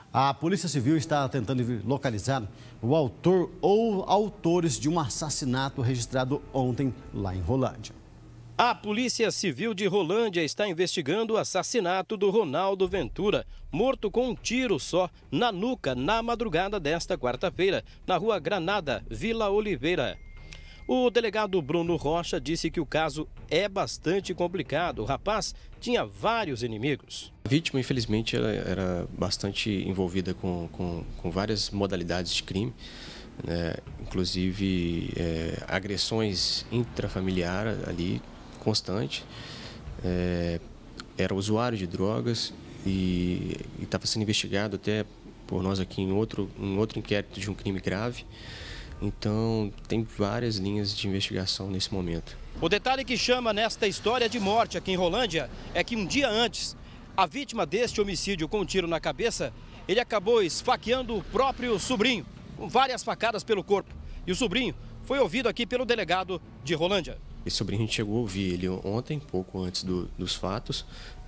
A Polícia Civil está tentando localizar o autor ou autores de um assassinato registrado ontem lá em Rolândia. A Polícia Civil de Rolândia está investigando o assassinato do Ronaldo Ventura, morto com um tiro só na nuca na madrugada desta quarta-feira, na rua Granada, Vila Oliveira. O delegado Bruno Rocha disse que o caso é bastante complicado. O rapaz tinha vários inimigos. A vítima, infelizmente, ela era bastante envolvida com várias modalidades de crime, né? Inclusive agressões intrafamiliares ali, constante. Era usuário de drogas e estava sendo investigado até por nós aqui em outro inquérito de um crime grave. Então, tem várias linhas de investigação nesse momento. O detalhe que chama nesta história de morte aqui em Rolândia é que um dia antes, a vítima deste homicídio com um tiro na cabeça, ele acabou esfaqueando o próprio sobrinho, com várias facadas pelo corpo. E o sobrinho foi ouvido aqui pelo delegado de Rolândia. Esse sobrinho, a gente chegou a ouvir ele ontem, pouco antes dos fatos.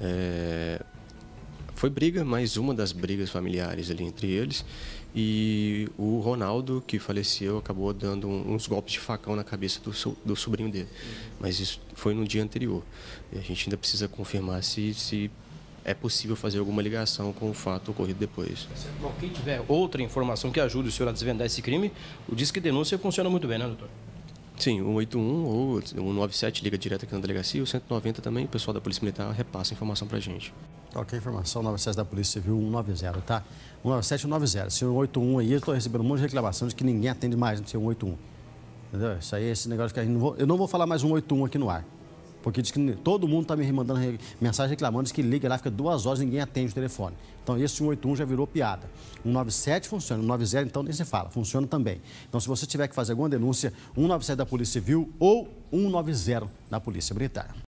Foi briga, mais uma das brigas familiares ali entre eles. E o Ronaldo, que faleceu, acabou dando uns golpes de facão na cabeça do sobrinho dele. Mas isso foi no dia anterior. E a gente ainda precisa confirmar se é possível fazer alguma ligação com o fato ocorrido depois. Bom, quem tiver outra informação que ajude o senhor a desvendar esse crime, o Disque Denúncia funciona muito bem, né, doutor? Sim, o 181 ou o 197 liga direto aqui na delegacia, o 190 também, o pessoal da Polícia Militar repassa a informação pra gente. Ok, informação, 97 da Polícia Civil 190, tá? 197 e 190. Se o 181 aí, eu estou recebendo um monte de reclamação de que ninguém atende mais no 181. Entendeu? Isso aí, esse negócio que a gente eu não vou falar mais 181 aqui no ar. Porque diz que todo mundo está me mandando mensagem reclamando, diz que liga lá, fica 2 horas e ninguém atende o telefone. Então esse 181 já virou piada. 197 funciona, 190 então nem se fala, funciona também. Então se você tiver que fazer alguma denúncia, 197 da Polícia Civil ou 190 da Polícia Militar.